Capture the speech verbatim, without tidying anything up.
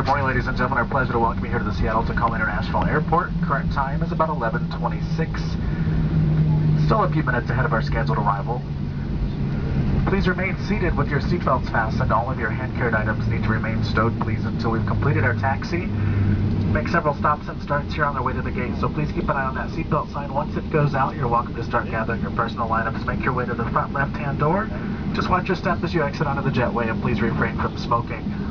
morning, ladies and gentlemen. Our pleasure to welcome you here to the Seattle Tacoma International Airport. Current time is about eleven twenty-six. Still a few minutes ahead of our scheduled arrival. Please remain seated with your seatbelts fastened. All of your hand-carried items need to remain stowed, please, until we've completed our taxi. Make several stops and starts here on our way to the gate, so please keep an eye on that seatbelt sign. Once it goes out, you're welcome to start gathering your personal items. Make your way to the front left-hand door. Just watch your step as you exit onto the jetway, and please refrain from smoking.